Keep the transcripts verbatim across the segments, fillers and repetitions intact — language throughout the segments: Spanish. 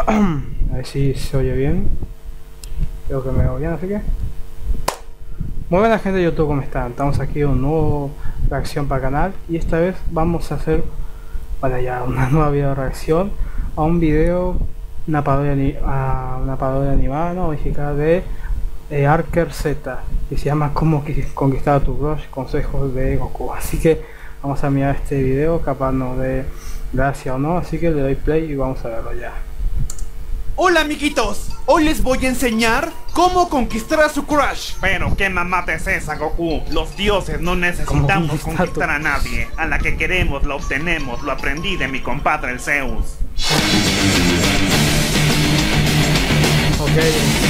A ver si se oye bien. Creo que me oye bien, así que... Muy buena gente de YouTube, ¿cómo están? Estamos aquí en una nueva reacción para el canal. Y esta vez vamos a hacer, para ya, una nueva video reacción a un video, una parodia, a una parodia animada, ¿no? Mexicana de eh, Archer Z, que se llama Cómo conquistar a tu crush, consejos de Goku. Así que vamos a mirar este video, capaz nos dé gracia o no, así que le doy play y vamos a verlo ya. Hola amiguitos, hoy les voy a enseñar cómo conquistar a su crush. Pero qué mamada es esa, Goku. Los dioses no necesitamos conquistar a nadie. A la que queremos la obtenemos. Lo aprendí de mi compadre el Zeus. Ok.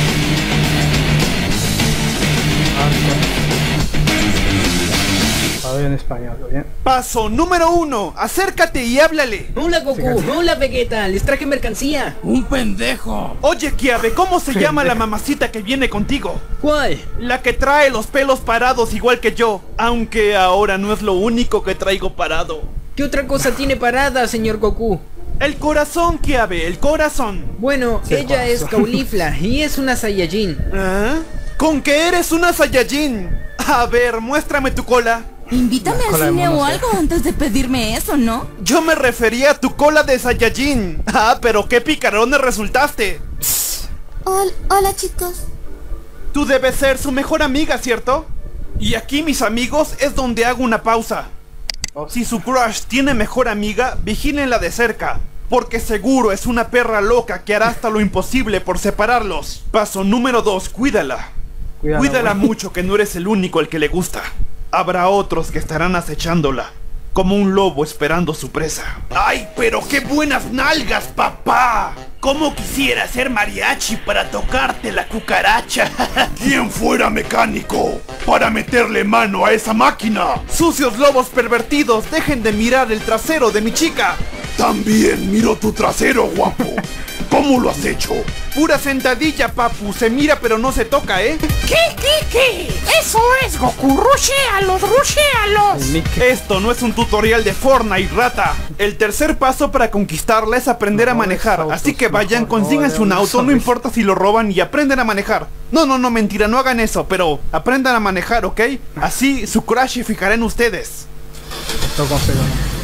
A ver en español, ¿bien? Paso número uno, acércate y háblale. Hola Goku, hola Vegeta, les traje mercancía. ¡Un pendejo! Oye Kiabe, ¿cómo se llama la mamacita que viene contigo? ¿Cuál? La que trae los pelos parados igual que yo. Aunque ahora no es lo único que traigo parado. ¿Qué otra cosa tiene parada, señor Goku? El corazón, Kiabe, el corazón. Bueno, Sí, ella corazón. es Caulifla y es una Saiyajin. ¿Ah? ¿Con qué eres una Saiyajin? A ver, muéstrame tu cola. Invítame La al cola de cine mono, o sí. algo antes de pedirme eso, ¿no? Yo me refería a tu cola de Saiyajin. Ah, pero qué picarones resultaste. Hola, hola chicos. Tú debes ser su mejor amiga, ¿cierto? Y aquí, mis amigos, es donde hago una pausa. Si su crush tiene mejor amiga, vigílenla de cerca, porque seguro es una perra loca que hará hasta lo imposible por separarlos. Paso número dos, cuídala. Cuidado, Cuídala güey. mucho, que no eres el único al que le gusta. Habrá otros que estarán acechándola, como un lobo esperando su presa. ¡Ay, pero qué buenas nalgas, papá! ¿Cómo quisiera ser mariachi para tocarte la cucaracha? ¿Quién fuera mecánico para meterle mano a esa máquina? ¡Sucios lobos pervertidos! ¡Dejen de mirar el trasero de mi chica! También miro tu trasero, guapo. ¿Cómo lo has hecho? Pura sentadilla, papu. Se mira pero no se toca, ¿eh? ¿Qué, qué, qué? Eso es, Goku. ¡Rushéalos, rushéalos! El mic. Esto no es un tutorial de Fortnite, rata. El tercer paso para conquistarla es aprender a Mejores manejar. autos, Así que vayan, mejor, consíganse no, un no, auto, no sorry. importa si lo roban, y aprendan a manejar. No, no, no, mentira, no hagan eso, pero aprendan a manejar, ¿ok? Así su crush se fijará en ustedes. Esto consejo, ¿no?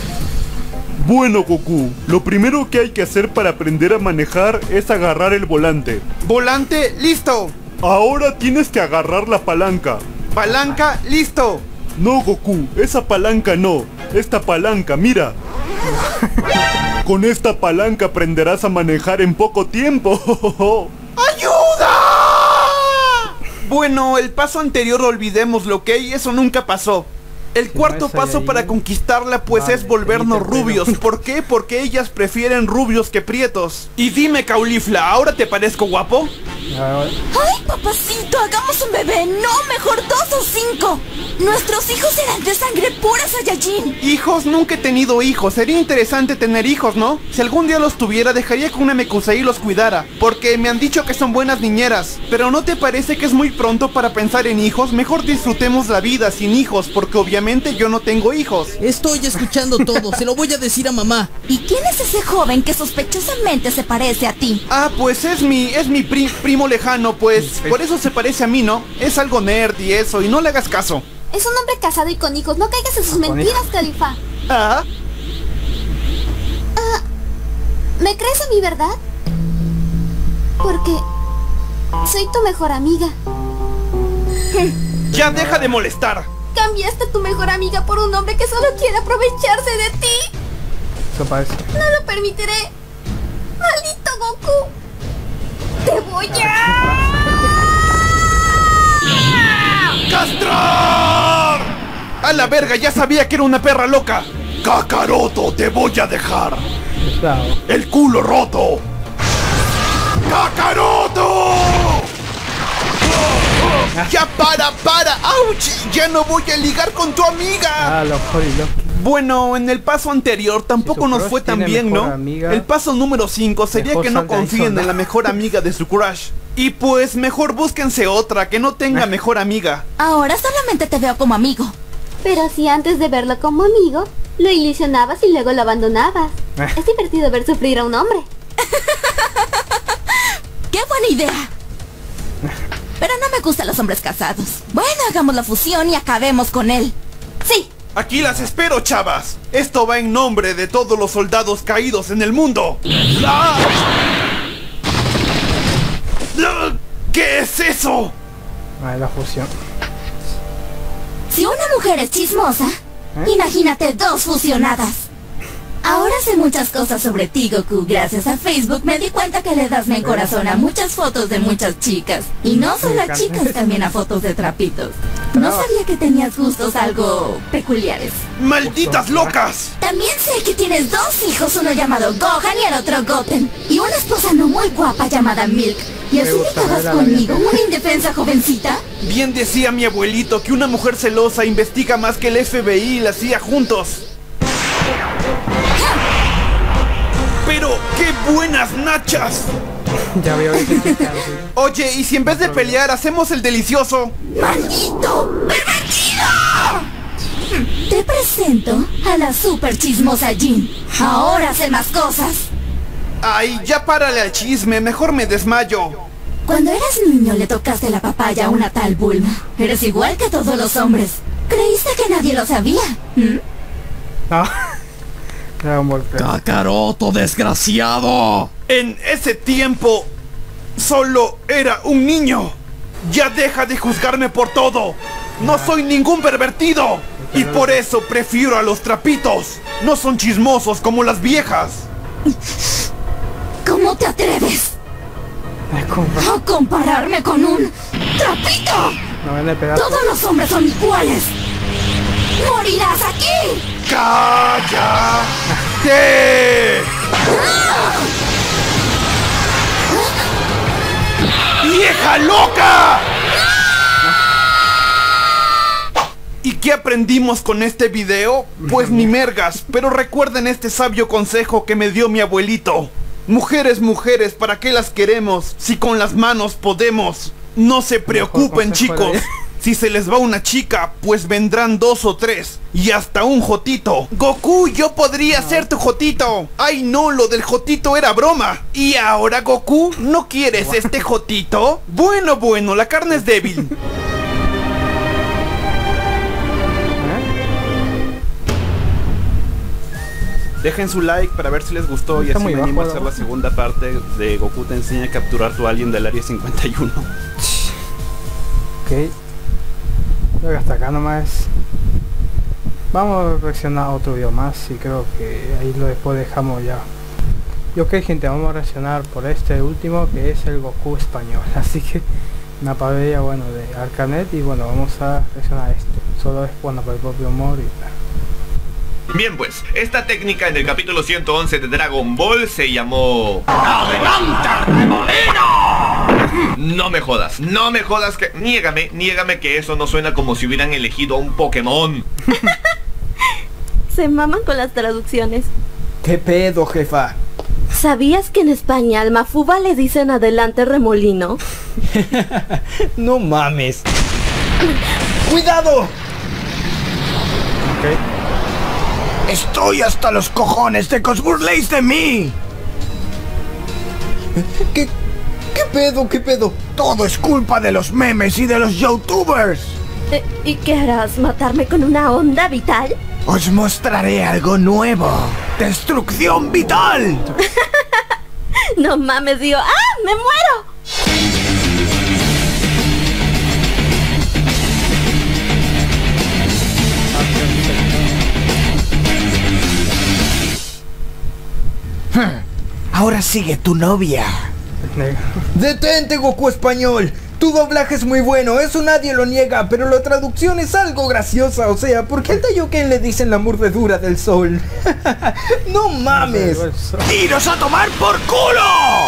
Bueno, Goku, lo primero que hay que hacer para aprender a manejar es agarrar el volante. Volante, listo. Ahora tienes que agarrar la palanca. Palanca, listo. No, Goku, esa palanca no. Esta palanca, mira. Con esta palanca aprenderás a manejar en poco tiempo. ¡Ayuda! Bueno, el paso anterior olvidémoslo, ¿ok? Eso nunca pasó. El cuarto esa paso ahí. para conquistarla pues Vale, es volvernos te pelo. rubios. ¿Por qué? Porque ellas prefieren rubios que prietos. Y dime, Caulifla, ¿ahora te parezco guapo? A ver, ¡Ay, papacito! ¡Hagamos un bebé! ¡No! ¡Mejor dos o cinco! ¡Nuestros hijos serán de sangre pura Saiyajin! Hijos, nunca he tenido hijos. Sería interesante tener hijos, ¿no? Si algún día los tuviera, dejaría que una Mekusei los cuidara, porque me han dicho que son buenas niñeras. Pero ¿no te parece que es muy pronto para pensar en hijos? Mejor disfrutemos la vida sin hijos, porque obviamente yo no tengo hijos. Estoy escuchando todo, se lo voy a decir a mamá. ¿Y quién es ese joven que sospechosamente se parece a ti? Ah, pues es mi, es mi pri- primo lejano, pues por eso se parece a mí, ¿no? Es algo nerd y eso, y no le hagas caso. Es un hombre casado y con hijos. No caigas en sus Con mentiras, hijos. Califa. Ah, ¿Me crees a mí, verdad? Porque soy tu mejor amiga. ya deja de molestar. Cambiaste a tu mejor amiga por un hombre que solo quiere aprovecharse de ti. eso parece. No lo permitiré. ¡Maldito Goku! ¡Te voy a... ¡Castrar! A la verga, ya sabía que era una perra loca. Kakaroto, te voy a dejar. Claro. El culo roto. ¡Kakaroto! ¡Ya para, para! ¡Auch! ¡Ya no voy a ligar con tu amiga! Ah, los Horilos. Bueno, en el paso anterior tampoco Si su nos crush fue tan tiene bien, mejor ¿no? amiga, El paso número cinco sería mejor que no salga ahí confíen sola. en la mejor amiga de su crush. Y pues mejor búsquense otra que no tenga mejor amiga. Ahora solamente te veo como amigo. Pero si antes de verlo como amigo, lo ilusionabas y luego lo abandonabas. Es divertido ver sufrir a un hombre. idea. Pero no me gustan los hombres casados. Bueno, hagamos la fusión y acabemos con él. Sí. Aquí las espero, chavas. Esto va en nombre de todos los soldados caídos en el mundo. ¡Ah! ¿Qué es eso? Ah, la fusión. Si una mujer es chismosa, ¿eh? Imagínate dos fusionadas. Ahora sé muchas cosas sobre ti, Goku. Gracias a Facebook me di cuenta que le das me corazón a muchas fotos de muchas chicas. Y no solo a chicas, también a fotos de trapitos. No sabía que tenías gustos algo peculiares. ¡Malditas locas! También sé que tienes dos hijos, uno llamado Gohan y el otro Goten. Y una esposa no muy guapa llamada Milk. ¿Y así me acabas conmigo, una indefensa jovencita? Bien decía mi abuelito que una mujer celosa investiga más que el F B I y la C I A juntos. ¡Pero qué buenas nachas! Ya veo que... Oye, ¿y si en vez de pelear hacemos el delicioso? ¡Maldito pervertido! Te presento a la super chismosa Jin. Ahora sé más cosas. Ay, ya párale al chisme, mejor me desmayo. Cuando eras niño le tocaste la papaya a una tal Bulma. Eres igual que todos los hombres. ¿Creíste que nadie lo sabía? ¿Mm? No. ¡Kakaroto, desgraciado! En ese tiempo solo era un niño. Ya deja de juzgarme por todo. No soy ningún pervertido. Y por eso prefiero a los trapitos. No son chismosos como las viejas. ¿Cómo te atreves a compararme con un trapito? Todos los hombres son iguales. ¡Morirás aquí! ¡Cállate! ¡Vieja loca! ¿Y qué aprendimos con este video? Pues ni mergas, pero recuerden este sabio consejo que me dio mi abuelito. Mujeres, mujeres, ¿para qué las queremos si con las manos podemos? No se preocupen, chicos. Si se les va una chica, pues vendrán dos o tres. Y hasta un jotito. Goku, yo podría ser tu jotito. Ay no, lo del jotito era broma. ¿Y ahora, Goku, no quieres este jotito? Bueno, bueno, la carne es débil. Dejen su like para ver si les gustó y así me animo a hacer la segunda parte de Goku te enseña a capturar tu alien del área cincuenta y uno. Ok. Creo que hasta acá nomás. Vamos a reaccionar a otro video más y creo que ahí lo después dejamos ya. Y ok, gente, vamos a reaccionar por este último que es el Goku español. Así que una parodia, bueno, de Arcanet y bueno, vamos a reaccionar a esto. Solo es bueno para el propio humor y tal. Bien pues, esta técnica en el capítulo ciento once de Dragon Ball se llamó... ¡Adelante, remolino! No me jodas, no me jodas que... Niégame, niégame que eso no suena como si hubieran elegido a un Pokémon. Se maman con las traducciones. ¿Qué pedo, jefa? ¿Sabías que en España al Mafuba le dicen adelante remolino? No mames. ¡Cuidado! Okay. Estoy hasta los cojones de que os burléis de mí. ¿Qué, qué pedo, qué pedo? Todo es culpa de los memes y de los youtubers. Eh, ¿Y qué harás? ¿Matarme con una onda vital? Os mostraré algo nuevo. ¡Destrucción vital! No mames, digo, ¡ah! ¡Me muero! Ahora sigue tu novia. Detente, Goku español. Tu doblaje es muy bueno, eso nadie lo niega, pero la traducción es algo graciosa. O sea, ¿por qué al Taiyuken le dicen la mordedura del sol? No mames. ¡Tiros a tomar por culo!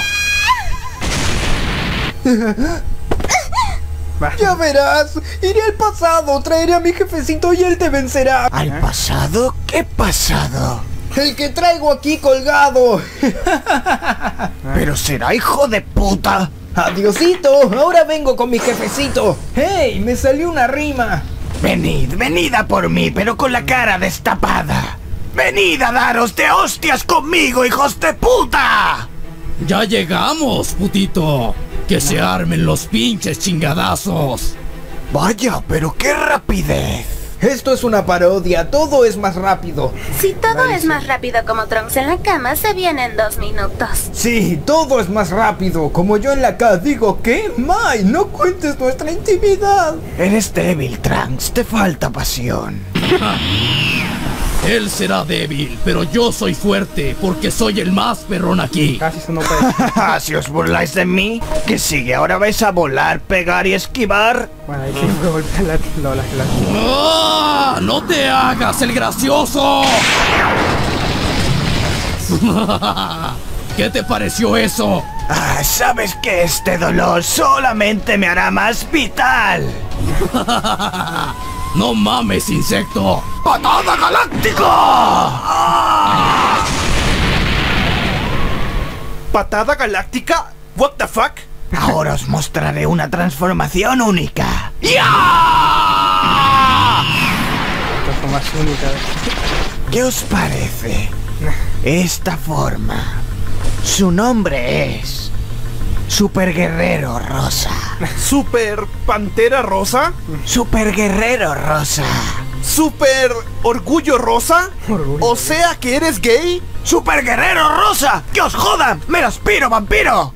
Ya verás, iré al pasado, traeré a mi jefecito y él te vencerá. ¿Al pasado? ¿Qué pasado? El que traigo aquí colgado. Pero será hijo de puta. Adiosito, ahora vengo con mi jefecito. ¡Hey! Me salió una rima. Venid, venid a por mí, pero con la cara destapada. Venid a daros de hostias conmigo, hijos de puta. Ya llegamos, putito. Que se armen los pinches chingadazos. Vaya, pero qué rapidez. Esto es una parodia, todo es más rápido. Si todo es más rápido como Trunks en la cama, se viene en dos minutos. Sí, todo es más rápido, como yo en la casa digo, ¿qué? Mai, no cuentes nuestra intimidad. Eres débil, Trunks, te falta pasión. Él será débil, pero yo soy fuerte, porque soy el más perrón aquí. Casi se nos pega. Si os burláis de mí, ¿qué sigue? ¿Ahora vais a volar, pegar y esquivar? Bueno, ahí sí me golpea la lola. ¡Ah! ¡No te hagas el gracioso! ¿Qué te pareció eso? Ah, sabes que este dolor solamente me hará más vital. ¡No mames, insecto! ¡Patada galáctica! ¡Ah! ¿Patada galáctica? ¿What the fuck? Ahora os mostraré una transformación única. ¡Ya! Transformación única. ¿Qué os parece esta forma? Su nombre es Super Guerrero Rosa. ¿Super Pantera Rosa? Super Guerrero Rosa. ¿Super Orgullo Rosa? Orgullo. O sea que eres gay. ¡Super Guerrero Rosa! ¡Que os jodan! ¡Me lo aspiro, vampiro!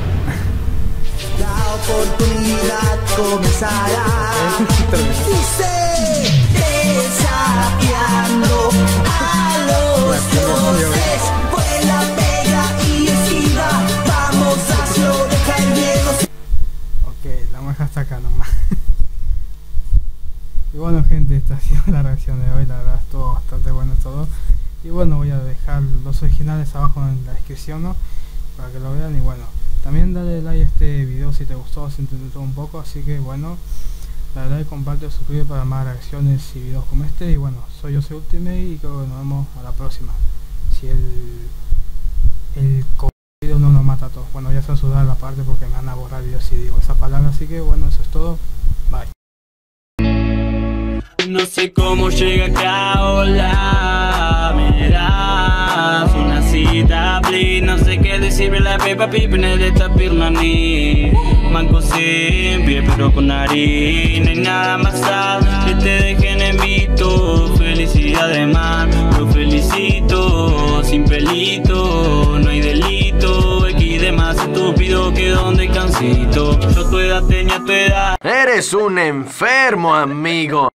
La oportunidad comenzará. Dice, desafiando a los dioses. Vuela, pega y esquiva. Vamos, hazlo, deja el miedo. Ok, la maja hasta acá nomás. Y bueno, gente, esta ha sido la reacción de hoy. La verdad estuvo bastante bueno todo. Y bueno, voy a dejar los originales abajo en la descripción, ¿no? Para que lo vean. Y bueno, también dale like a este video si te gustó, si te entretuvo un poco. Así que bueno, dale like, comparte, suscríbete para más reacciones y videos como este. Y bueno, soy yo, soy Ultimate y creo que nos vemos a la próxima. Si el el video no nos mata a todos. Bueno, ya se censurar la parte porque me van a borrar videos si digo esa palabra. Así que bueno, eso es todo. Bye. No sé cómo llega acá, hola, me das una cita, please. No sé qué decirle la pepa pipne de esta pirmani. Manco sin pie pero con nariz. No hay nada más sad que te dejen en visto. Felicidades man, lo felicito. Sin pelito, no hay delito. X de más estúpido que donde cansito. Yo tu edad tenía tu edad. Eres un enfermo, amigo.